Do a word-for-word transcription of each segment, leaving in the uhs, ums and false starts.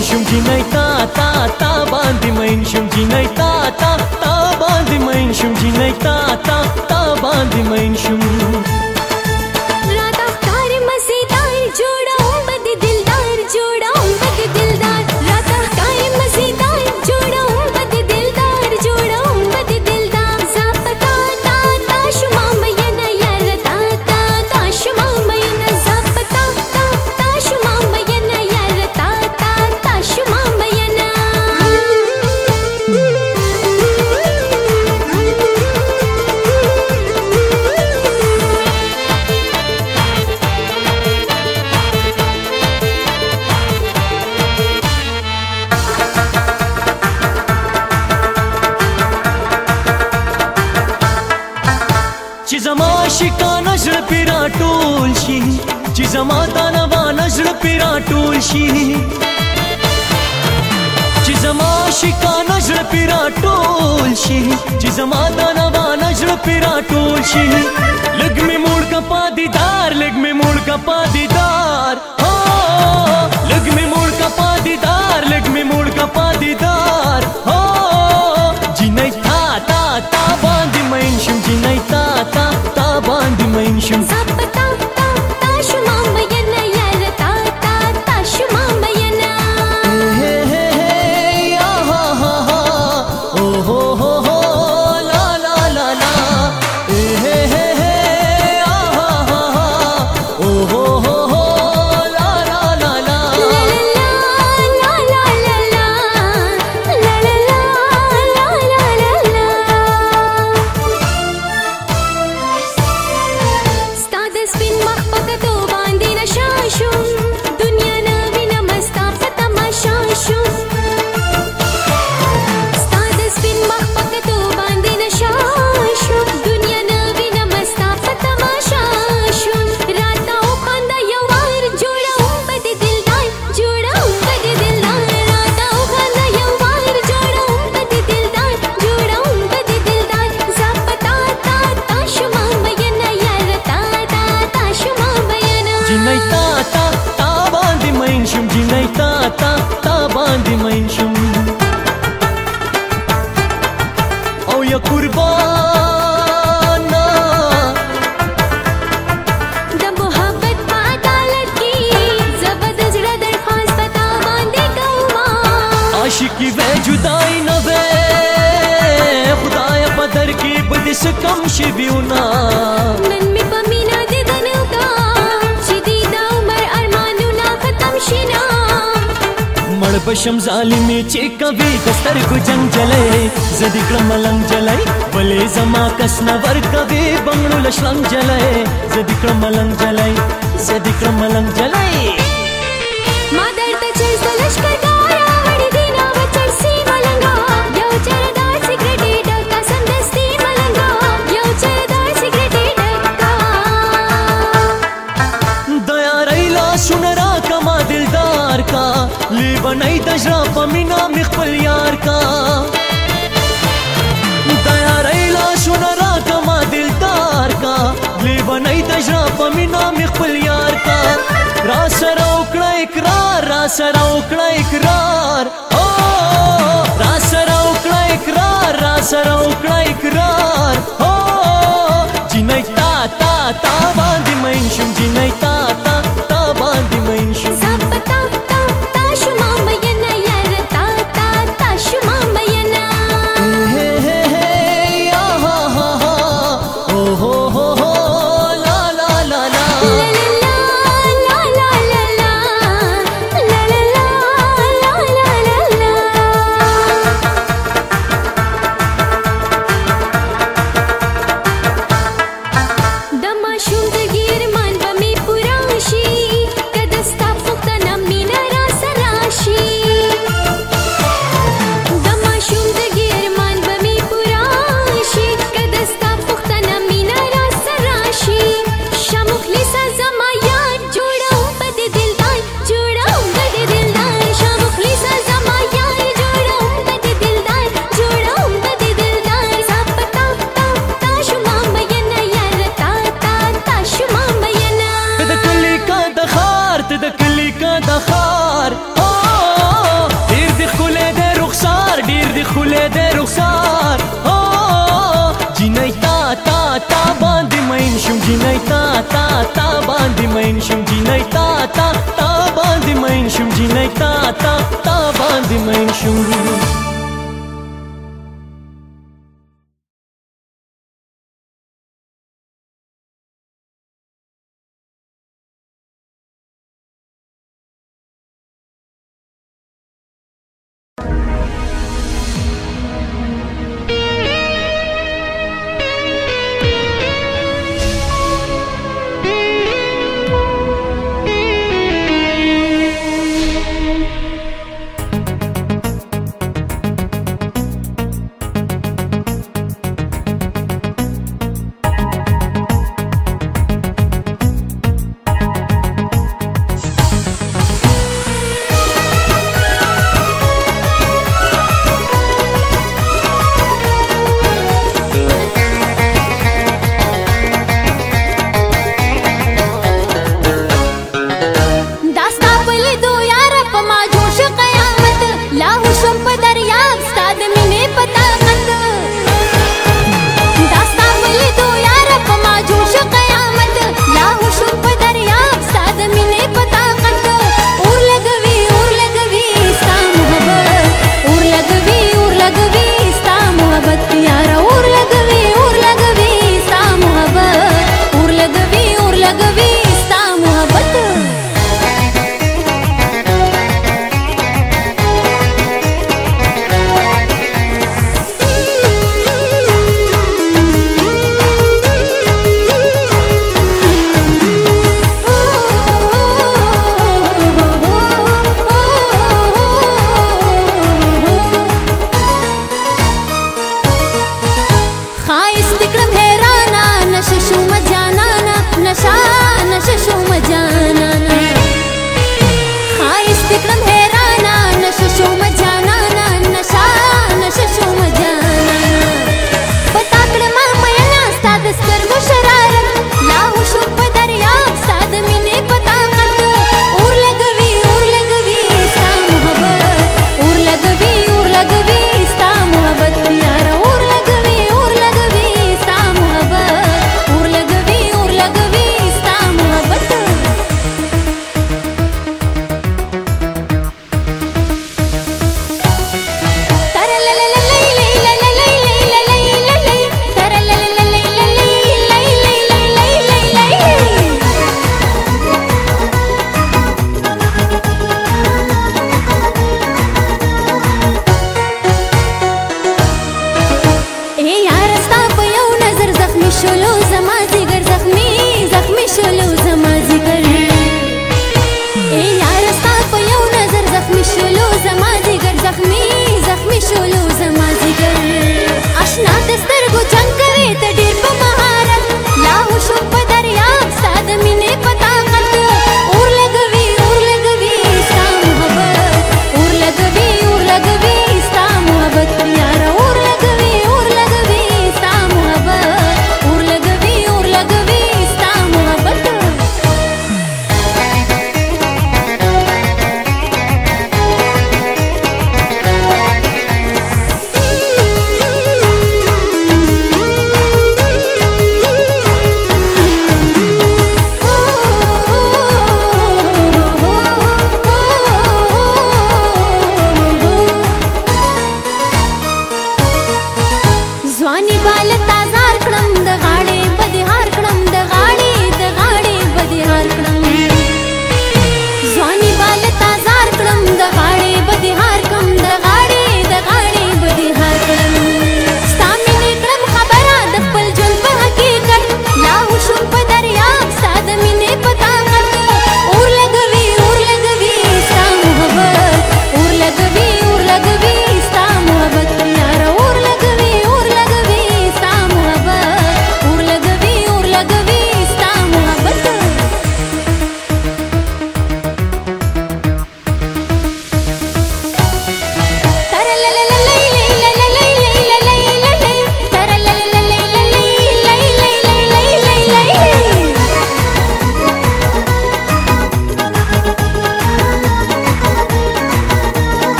مین شم جنۍ تا تا تا باندې مین شم جنۍ تا تا تا باندې مین شم جنۍ تا تا تا باندې مین شم راته ښکار مزیدار جوړوم بد دلدار جوړوم بد دلدار راته ښکار مزیدار جوړوم بد دلدار جوړوم بد دلدار زپتا تا تا شما مینه یار تا تا تا شما مینه زپتا تا تا شما مینه یار تا تا تا شما مینه چې زما عاشقانه زړه پې راټول شي چې زما دانوانه زړه پې راټول شي چې زما عاشقانه زړه پې راټول شي چې زما دانوانه زړه پې راټول شي لږ مې موړ که په دیدار لږ مې موړ که په دیدار لږ مې موړ که په دیدار لږ مې موړ که په دیدار جنۍ تا تا تا باندې مین شم جنۍ تا تا تا باندې مین شم زپتا تا تا شما مینه یار تا تا تا شما مینه جنۍ تا تا تا باندې مین شم جنۍ تا تا تا باندې مین شم او یا قربانا د محبت په عدالت کې زبد زړه درخواست پتا باندې کوما عاشقي وې جدای نه وې خدای په در کې بد څه کم شي بیونا نن می په مینا دې دنو کا مړ بشم ظالمي چې کوي د سترګو جنګ جلې زه دې کړم ملنګ جلې بلې زما کس نه ورکوي بنګړو لشلنګ جلې زه دې کړم ملنګ جلې زه دې کړم ملنګ جلې ما درته چې لشکردارا وړي دینا وچرسي ملنګا یو چردار سیګریټي ډکا سندستي ملنګا یو چردار سیګریټي ډکا دیا ریلا سن را کما دلدار کا لی بنای د ژړه په مینا مې خپل یار کا دیا ریلا سن را کما دلدار کا لی بنای د ژړه په مینا مې خپل یار کا را سره وکړه اقرار را سره وکړه اقرار را سره وکړه اقرار را سره وکړه اقرار جنۍ تا تا تا باندې مین شم جنۍ تا تا تا باندې مین شم زپتا تا تا شما مینه یار تا تا تا شما مینه د ماشوم د ګیرمان به مې مین شم جینۍ تا تا تا باندې مین شم جینۍ تا تا تا باندې مین شم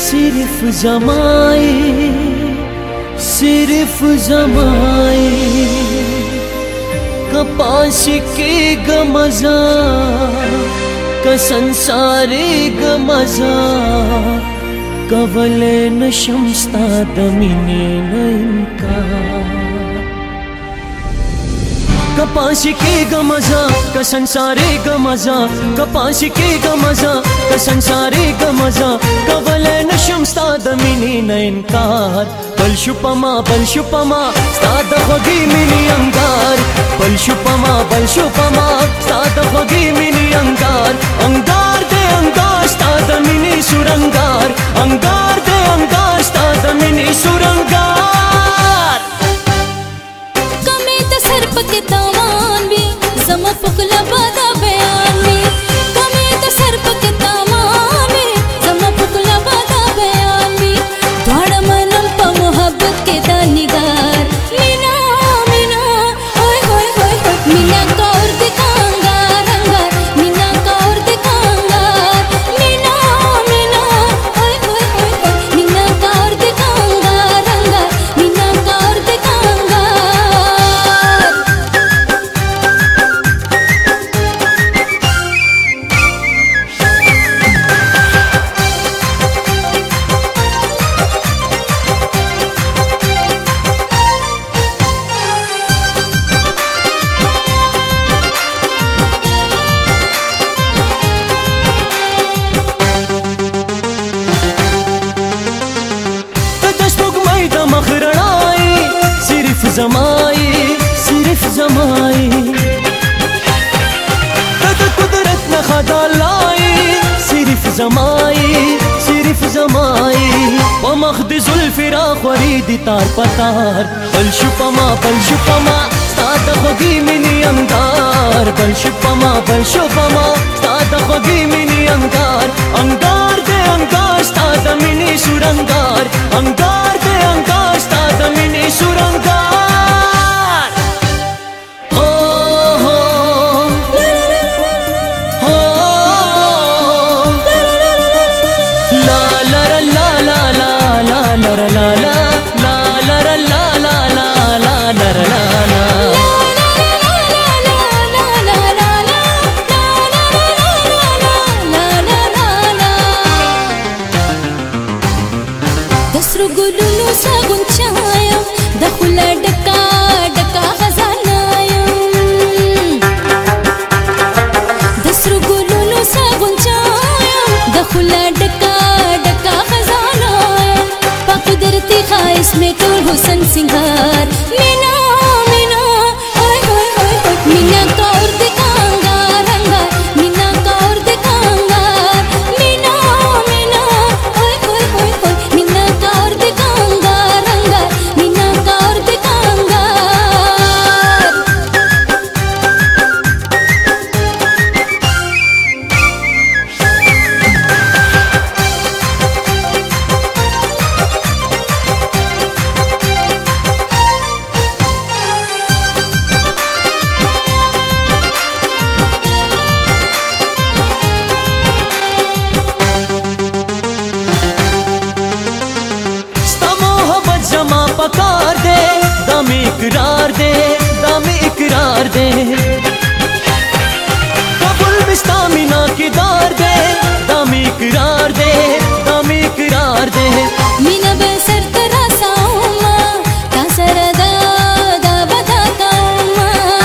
सिर्फ जमाए सिर्फ जमाए कपास के गमजा का संसारे गमजा कवले न शमस्ता दमिने न इनकार कपास के गमजा का संसारे गमजा कपास के गमजा का संसारे गमजा कवले न शमस्ता दमिने न इनकार बलशुपमा बलशुपमा स्ताद होगी मिनी अंगार बलशुपमा बलशुपमा स्ताद होगी मिनी अंगार अंगार दे अंगार स्ताद मिनी सुरंगार अंगार दे अंगार स्ताद मिनी सुरंगार कमे त सर्प के तावान भी सम पुकला बादा बयान भी कमे त सर्प के तावान भी सम पुकला बादा बयान भी द्वाड़ मनम प मोहब्बत के दानिगार मीना मीना ओए होए होए होए मीना कौर दिखांगा रंगार मीना कौर दिखांगा मीना मीना ओए होए होए होए मीना कौर दिखांगा रंगार मीना कौर दिखांगा सिर्फ जमाए सिर्फ जमाए तद कुदरत न खदा लाए सिर्फ जमाए सिर्फ जमाए वमखद जुल्फिरा खरीदी तार पतार बलशुपमा बलशुपमा स्ताद होगी मिनी अंगार बलशुपमा बलशुपमा स्ताद होगी मिनी अंगार अंगार दे अंगार स्ताद मिनी सुरंगार अंगार दे अंगार स्ताद मिनी सुरंगार दसरू गुलुलु सागुन छायम दखुला डका डका खजानायम दसरू गुलुलु सागुन छायम दखुला डका डका खजानायम पाकुदरती खाइस में टोल हुसन सिंगार मीना मीना ओए होए होए होए मीना कौर दिखांगा रंगार मीना कौर दिखांगा मीना मीना ओए होए होए होए मीना कौर दिखांगा रंगार मीना कौर दिखांगा पकार दे दम इकरार दे दम इकरार दे कबुल बिस्तामिना की दार दे दम इकरार दे दम इकरार दे मीना बेसर तेरा साउमा तासरदा दा बदा काउमा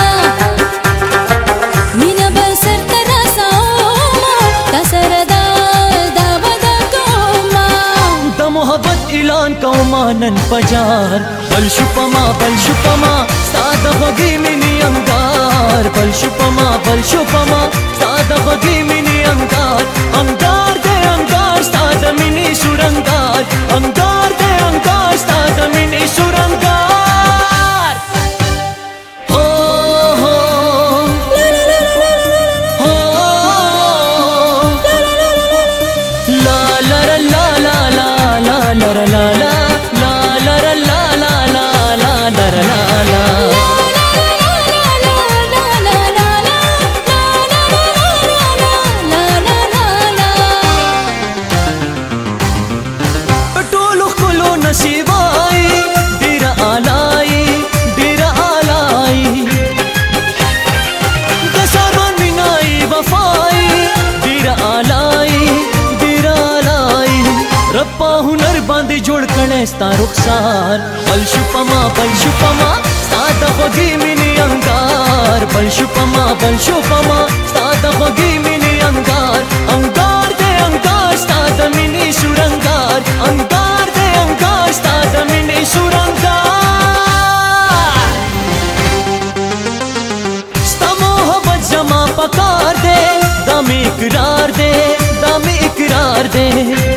मीना बेसर तेरा साउमा तासरदा दा बदा काउमा द मोहब्बत ऐलान कौमानन पजार बलशुपमा बलशुपमा स्ताद होगी मिनी अंगार बलशुपमा बलशुपमा स्ताद होगी मिनी अंगार अंगार दे अंगार स्ताद मिनी सुरंगार अंगार दे अंगार स्ताद मिनी सुरंगार हो हो हो ला ला ला ला ला ला ला ला ला نصیبای ډیر آلای ډیر آلای د سارون مینای وفای ډیر آلای ډیر آلای رب په هنر باندې جوړ کړي ستا رخسار بل شو پما بل شو پما ستا د خوږې مینې انګار بل شو پما بل شو پما ستا د خوږې مینې انګار انګار دې انګار ستا د مینې سورنګار انګار دې انګار ستا د مینې سورنګار ستا محبت زما پکار دې دا مې اقرار دې دا مې اقرار دې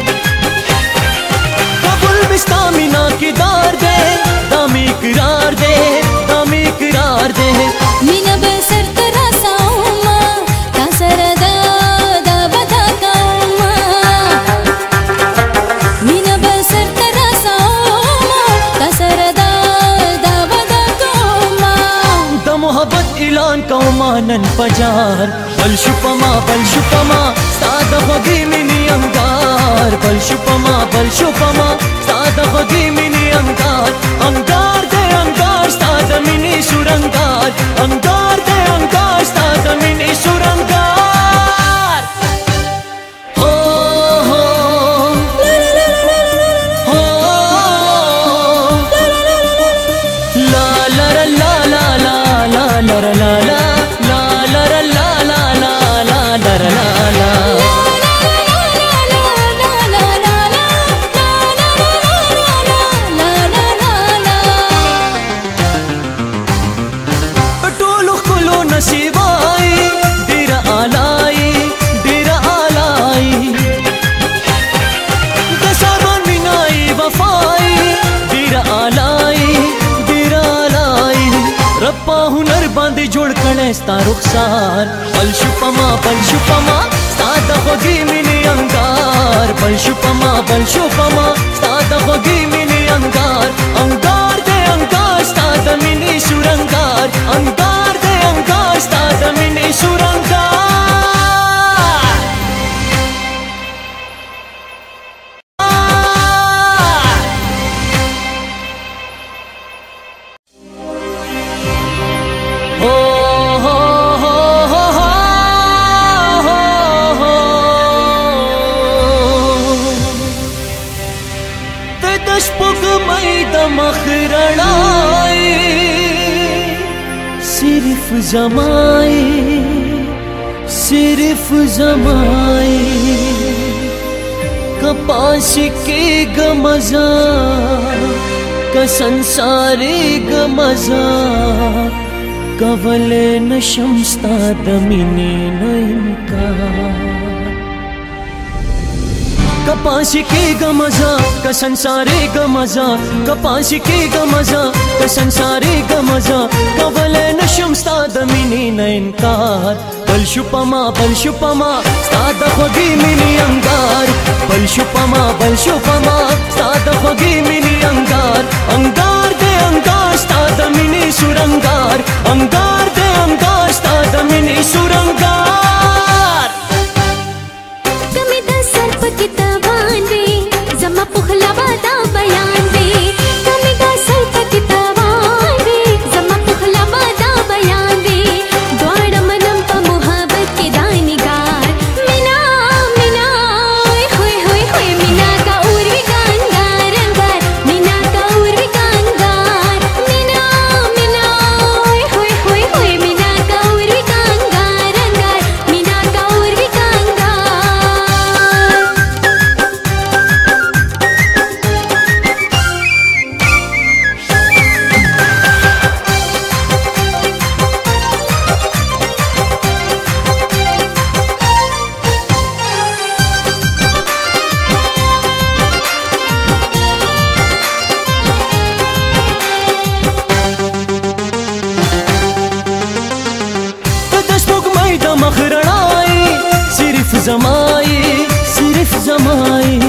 ستا مینا کی دار دے دامی اقرار دے دامی اقرار دے مینا بسر ترا ساوما تا سر دا دا بدا کاما مینا بسر ترا ساوما تا سر دا دا بدا کاما دا محبت اعلان کوما نن پجار بل شپما بل شپما ستا د خوږې مینې انګار بل شپما بل شپما ستا د خوږې مینې انګار انګار دې انګار ستا د مینې سورنګار انګار دې انګار ستا د مینې سورنګار هو هو هو لا لا لا لا لا لا لا لا لا نصیبای ډیر آلای ډیر آلای د سارون مینای وفای ډیر آلای ډیر آلای رب په هنر باندې جوړ کړي ستا رخسار بل شو پما بل شو پما ستا د خوږې مینې انګار بل شو پما بل شو پما ستا د خوږې مینې انګار انګار دې انګار ستا د مینې سورنګار انګار دې انګار ستا د مینې سورنګار هو هو هو هو هو ته د شپږمۍ د مخ رڼای صرف زمائی صرف زمائی کپاس کے گمزا کا سنسارے گمزا کول نشمستا دمینے ننکار کپاسی کے گمزا کا سنسارے گمزا کپاسی کے گمزا کا سنسارے گمزا کول نشمستا دمینے ننکار بل شپما بل شپما ستا د خوږې مینې انګار بل شپما بل شپما ستا د خوږې مینې انګار انګار دې انګار ستا د مینې سورنګار انګار دې انګار ستا د مینې سورنګار کمی د سر په کتابان وي زما پخلا بادا بیان وي کمی د سر په کتابان وي زما پخلا بادا بیان وي دواړه منم په محبت کې دانګار مینا مینا ہوئے ہوئے ہوئے مینا کا اور وی ګانګار انګار مینا کا اور وی ګانګار مینا مینا ہوئے ہوئے ہوئے مینا کا اور وی ګانګار انګار مینا کا اور وی ګانګار زمائی صرف زمائی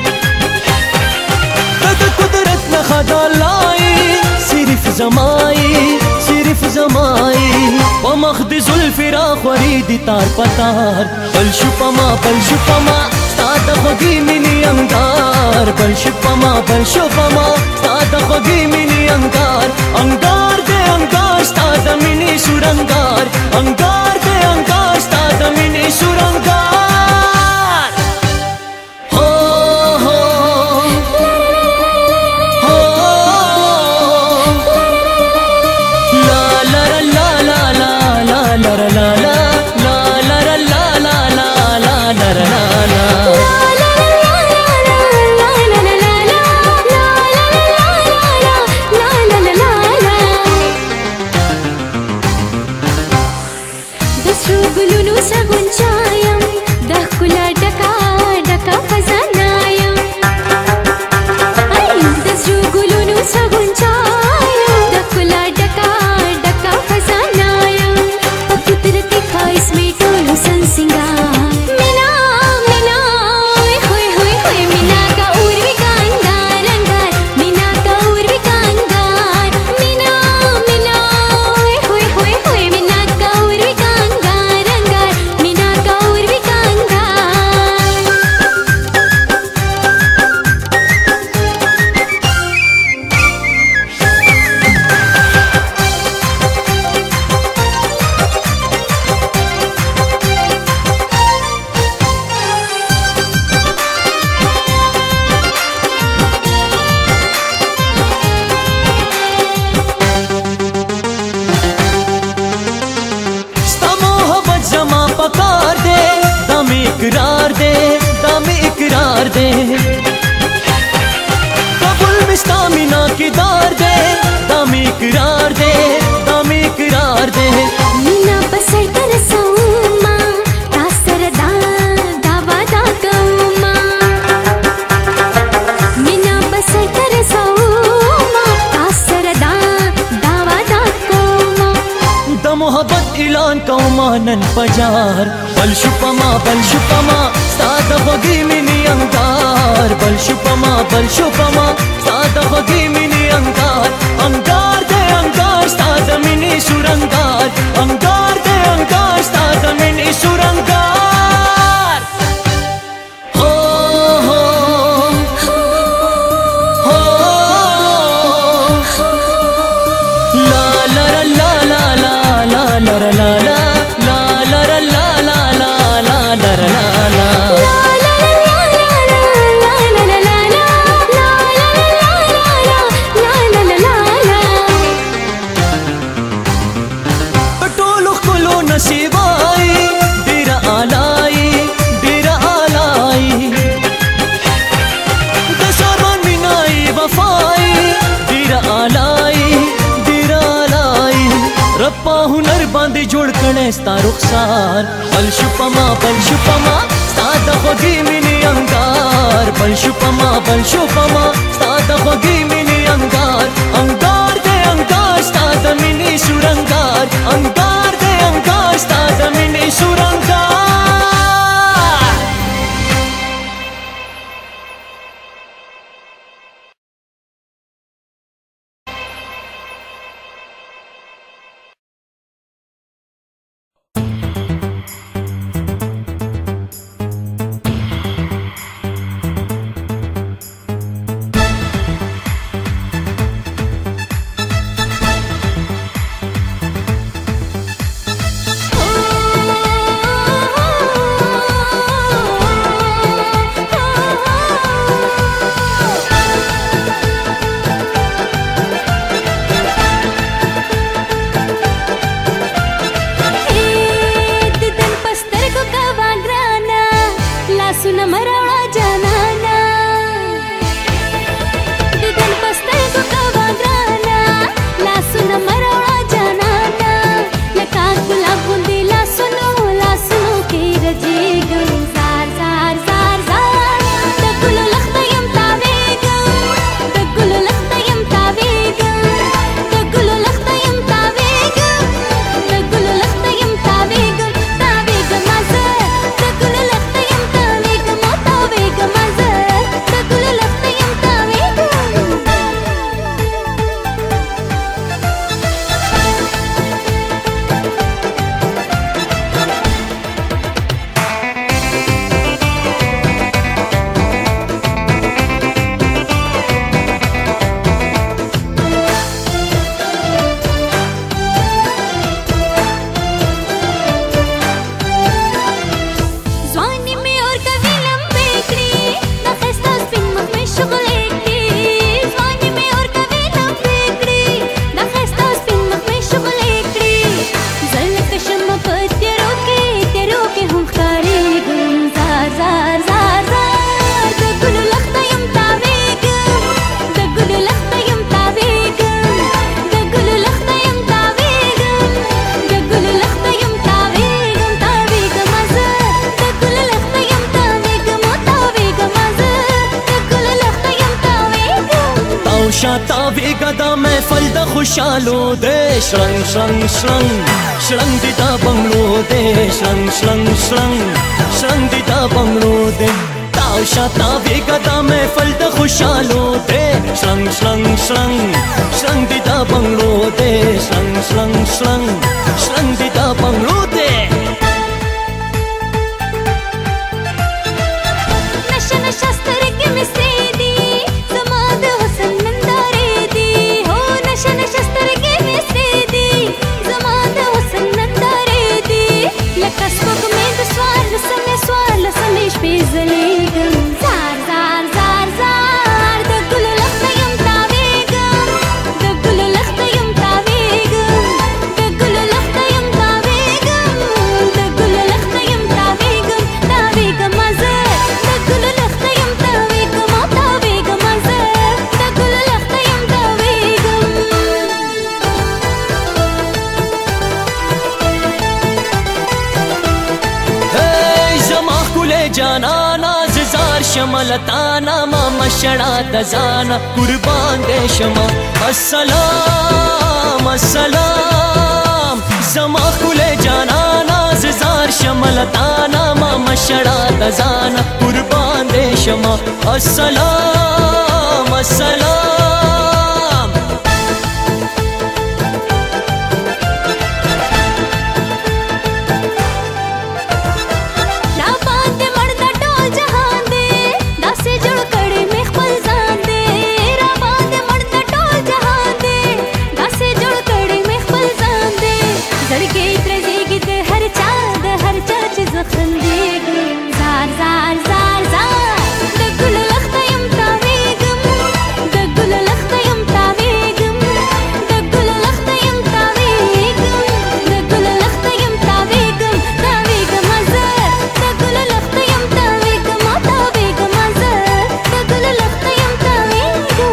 تد قدرت نخدا لائی صرف زمائی صرف زمائی ومخد زلف را خوریدی تار پتار بل شپما بل شپما ستا د خوږې مینې انګار بل شپما بل شوفما ستاد خوږی مینی انګار انګار دې انګار ستاد مینی سورنګار انګار دې انګار ستاد مینی سورنګار هو هو هو لا لا لا لا لا لا لا لا لا इकरार दे दामे इकरार दे कबुल मिस्तामिना की दार दे दामे इकरार दे दामे इकरार दे मीना बसर कर सौमा तासर दा दावा दा कौमा मीना बसर कर सौमा तासर दा दावा दा कौमा द मोहब्बत ऐलान कौमा नन पजार बल शुपमा बल शुपमा साद होगी मिनी अंगार बल शुपमा बल शुपमा साद होगी मिनी अंगार अंगार दे अंगार साद मिनी सुरंगार अंगार दे अंगार साद मिनी सुरंगार हो हो हो ला ला ला ला ला ला ला ला ला रप्पा हुनर बांधे जोड़ कणे स्ता रुखसार बल शुपमा बल शुपमा साद होगी मिनी अंगार बल शुपमा बल शुपमा साद होगी मिनी अंगार अंगार दे अंगार साद मिनी सुरंगार अंगार दे अंगार साद मिनी सुरंगार شاتا ویګه دا محفل د خوشالو دې شرنګ شرنګ شرنګ شرنګ دې دا بنگلو دې شرنګ شرنګ شرنګ شرنګ دې دا بنگلو دې تاو شاتا ویګه دا محفل د خوشالو دې شرنګ شرنګ شرنګ شرنګ دې دا بنگلو دې شرنګ شرنګ شرنګ شرنګ دې دا بنگلو دې نشه نشه سترګې مې سرې دي زما د حسن نندارې دي هو نشه نشه سترګې مې سرې دي زما د حسن نندارې دي لکه سپوږمۍ د څوارلسمې څوارلسمې شپې ځلېږم زار زار زار زار د ګلو لښته یم تاوېږم د ګلو لښته یم تاوېږم د ګلو لښته یم تاوېږم د ګلو لښته یم تاوېږم تاوېږم زه د ګلو لښته یم تاوېږم او تاوېږم زه د ګلو لښته یم تاوېږم زما ښکلې جانانا زار شملتانا ما مشړه د ځانه قربان دې شمه السلام السلام زما ښکلې جانانا زار شملتانا ما مشړه د ځانه قربان دې شمه السلام السلام زار زار زار زار د ګلو لښته یم تاوېږم د ګلو لښته یم تاوېږم د ګلو لښته یم تاوېږم د ګلو لښته یم تاوېږم تاوېږم زه د ګلو لښته یم تاوېږم او تاوېږم زه د ګلو لښته یم تاوېږم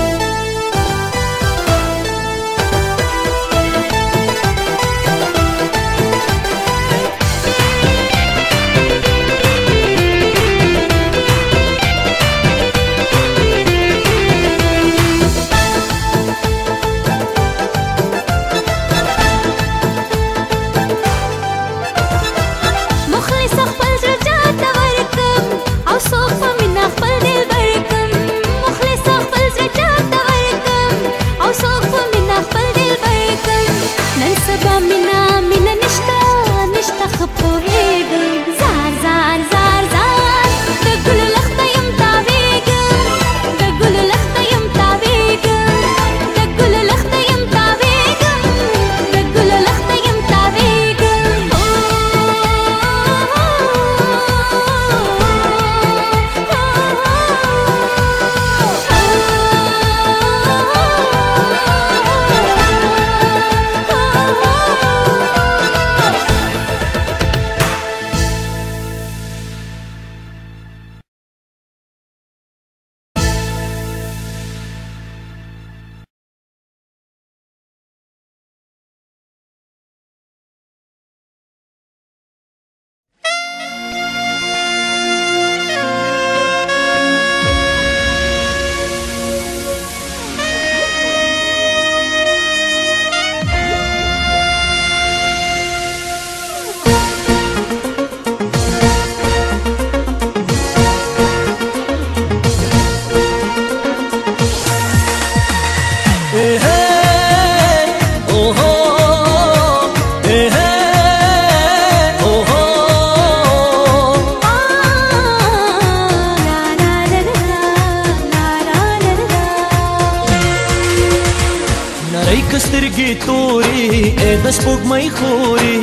مخلص خپل زړه چاته ورکم او څوک په مینه خپل دلبر کم مخلص خپل زړه چاته ورکم او څوک په مینه خپل دلبر کم نن سبا مینه مینه نشته نشته ښه پوهېږم زار زار زار زار د ګلو لښته یم تاوېږم د ګلو لښته یم تاوېږم د ګلو لښته یم تاوېږم د ګلو لښته یم تاوېږم سترګې تورې ای د سپوږمۍ خورې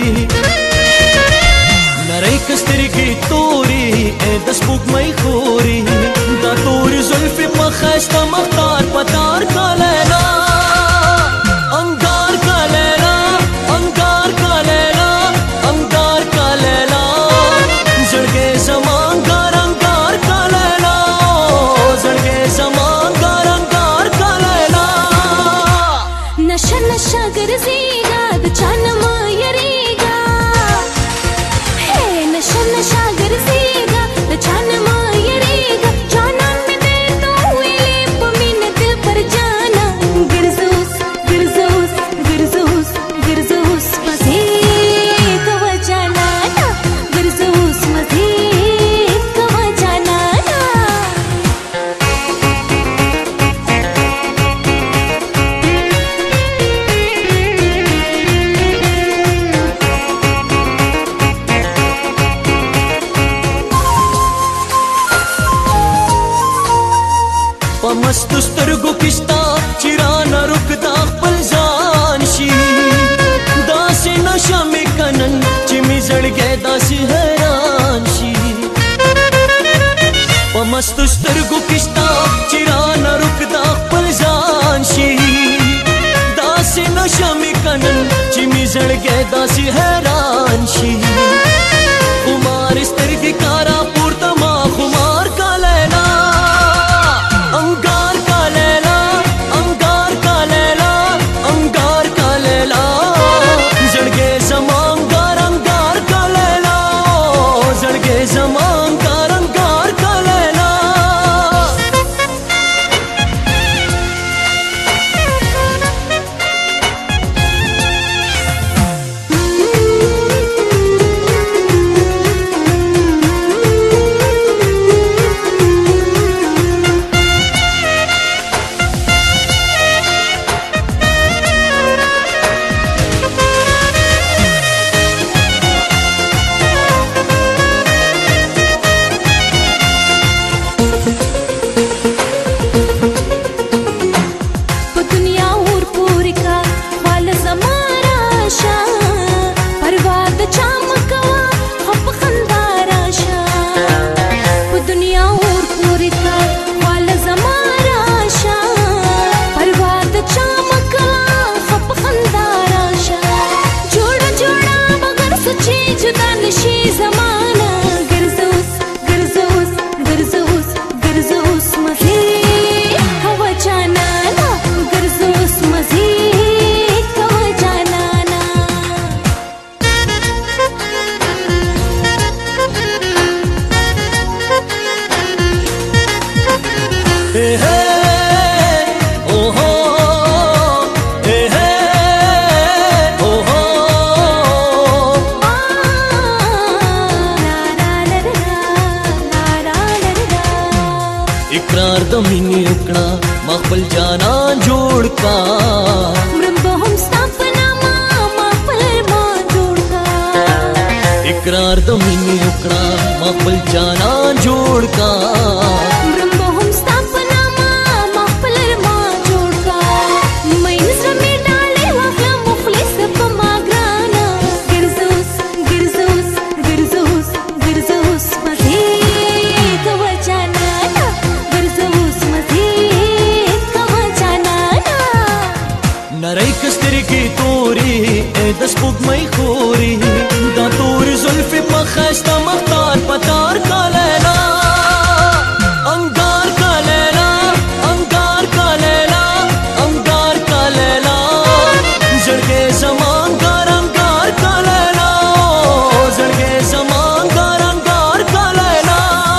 نری کسترګې تورې ای د سپوږمۍ خورې دا تورې زلفې په ښایسته مختار پتار کا لیلا انګار کا لیلا انګار کا لیلا انګار کا لیلا زړګې زما انګار انګار کا لیلا زړګې زما انګار انګار کا لیلا نشه نشه ګرځېږه د چا نه مه یریږه هې نشه نشه ګرځېږه د چا نه مه یریږه جانان مې دی تو ویلې په مینه مستو سترګو کښتا چې رانه رکدا خپل ځان شي داسې نشه مې کنن چې مې زړګی داسې حیران شي په مستو سترګو کښتا چې رانه رکدا خپل ځان شي داسې نشه مې کنن چې مې زړګی داسې حیران شي خمار سترګې کارا پورته ما خمار کا لیلا انگار کا لیلا انگار کا لیلا انگار کا لیلا زړګې زما انگار انگار کا لیلا زړګې زما انگار انگار کا لیلا اقرار د مینې وکړه ما خپل جانان جوړ کا مرم به هم ستا په نامه ما خپل ارمان جوړ کا اقرار د مینې وکړه ما خپل جانان جوړ کا مرم به هم ستا په نامه ما خپل ارمان جوړ کا مین زړه مې ډالۍ واخله مخلص په ما ګرانه ګرځوس ګرځوس ګرځوس ګرځوس مزې کوه جانانه ګرځوس مزې کوه جانانه نری کسترګې تورې ای د سپوږمۍ خورې دا تورې زلفې په ښایسته مختار پتار کا لیلا انگار کا لیلا انگار کا لیلا انگار کا لیلا زړګې زما انگار انگار کا لیلا زړګې زما انگار انگار کا لیلا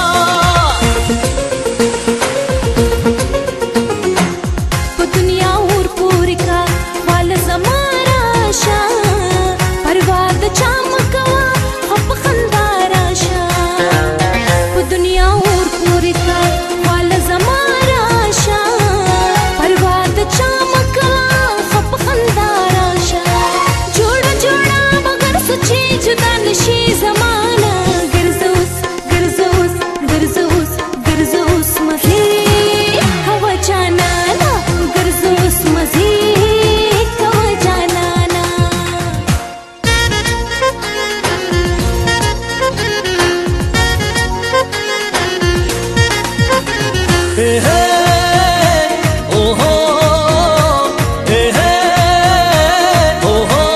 په دنیا اور پورې کا واله زما راشه پروا د چا مه کوه خو په خندا راشه په دنیا اور پورې کا واله زما راشه پروا د چا مه کوه خو په خندا راشه جوړه جوړه مګر سچې جدا نشي زمانه ګرځوس ګرځوس ګرځوس ګرځوس مزې کوه جانانه ګرځوس مزې کوه جانانه Hey, hey, oh, oh, hey, hey, oh, oh.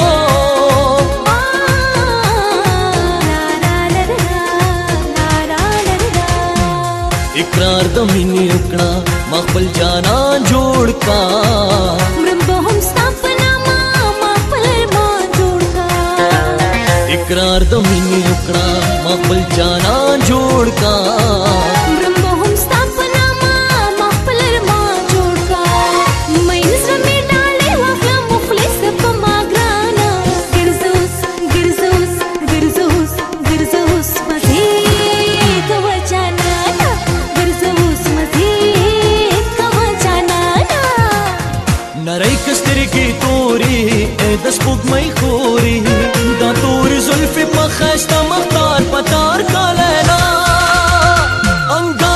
اقرار د مینې وکړه ما خپل جانان جوړ کا مرم به هم ستا په نامه ما خپل ارمان جوړ کا اقرار د مینې وکړه ما خپل جانان جوړ کا مرم به هم ستا په نامه ما خپل ارمان جوړ کا مین زړه مې ډالۍ واخله مخلص په ما ګرانه ګرځوس ګرځوس ګرځوس ګرځوس مزې کوه جانانه ګرځوس مزې کوه جانانه نری کسترګې تورې ای د سپوږمۍ خورې دا تورې زلفې په ښایسته مختار پتار کا لیلا انگار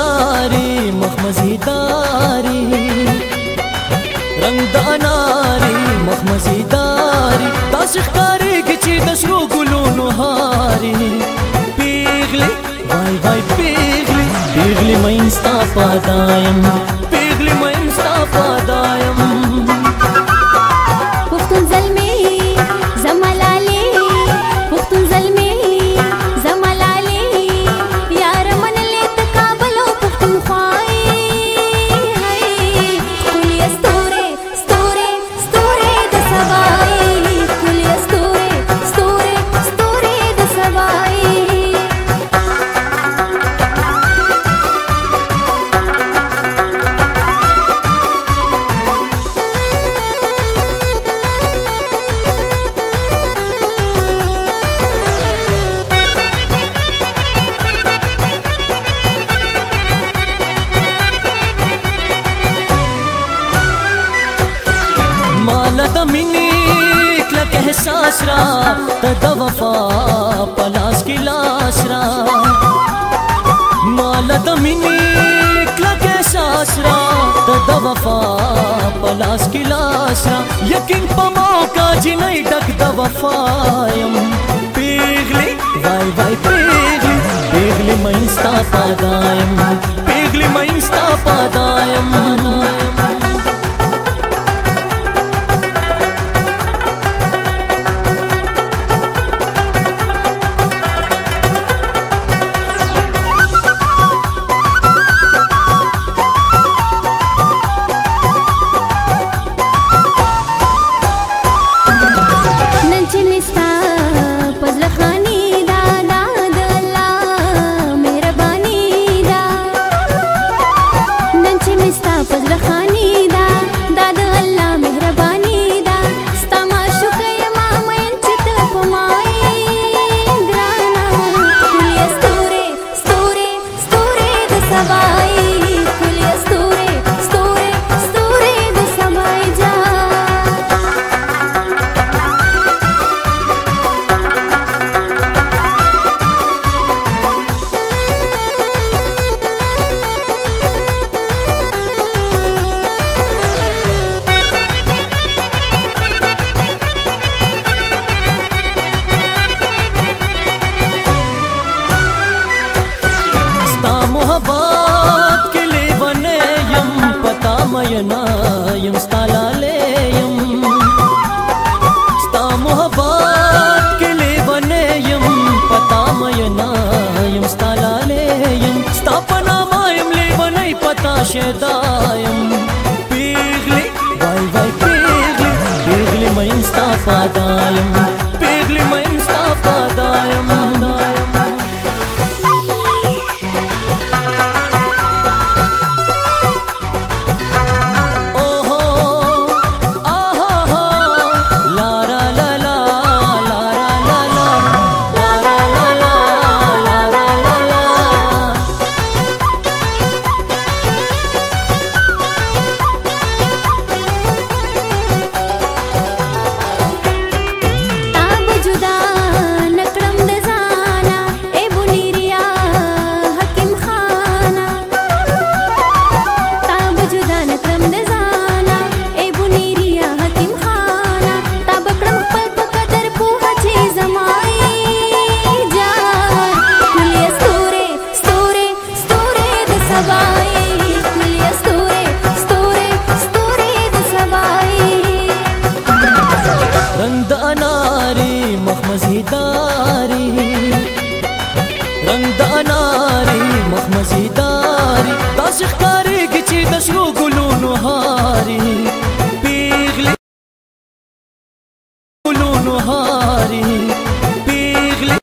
اناري مخمزیداری رنگ د اناري مخمزیداری داسې ښکارېږي چې د سرو ګلونو هاري پیغلې وای وای پیغلې پیغلې مین ستا پادایم پیغلې مین ستا پادایم پښتون زلمي زما لالې پښتون زلمي زما لالې یار منلې د کابل او پښتونخوا ښکلې ستورې ستورې ستورې د سبا ښکلې ستورې ستورې ستورې د سبا مالا د مینې کلک احساس را ته د وفا په لاس کې لاس را مالا د مینې کلک احساس را ته د وفا په لاس کې لاس را یقین په موقع جنۍ ډک د وفا یم پیغلې وای وای پیغلې پیغلې مین ستا پادایم پیغلې مین ستا پادایم یم ستا لالی یم ستا محبت کې لیونی یم پتا مینا یم ستا لالی یم ستا په نامه یم لیونی پتا شیدا یم پیغلې وای وای پیغلې پیغلې مین ستا پادا یم پیغلې مین ستا پادا یم مخمزیداری رنگ د اناري مخمزیداری داسې ښکارېږي چې د سرو ګلونو هاري پیغلې ګلونو هاري پیغلې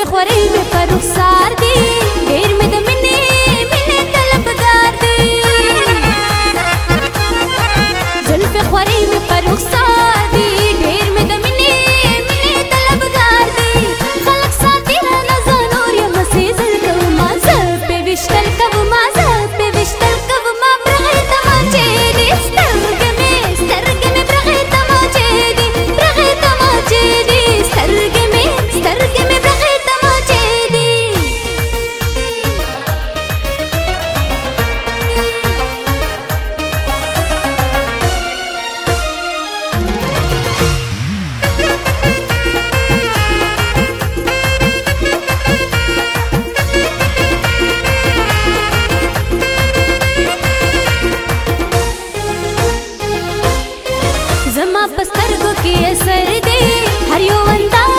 زلفې خورې مې په رخسار دي ډېر مې د مینې مینې طلبګار دي زلفې خورې مې په رخسار دي ډېر مې د مینې مینې طلبګار دي خلک ساتي رانه زه نور یم سېزل کومه زه پې ویشتل کومه زه پې ویشتل کومه برغې تماچې دي سترګې مې سترګې مې برغې تماچې دي برغې تماچې دي سترګې مې سترګې مې برغې تماچې دي زما په سترګو کې اثر دی هر یو انداز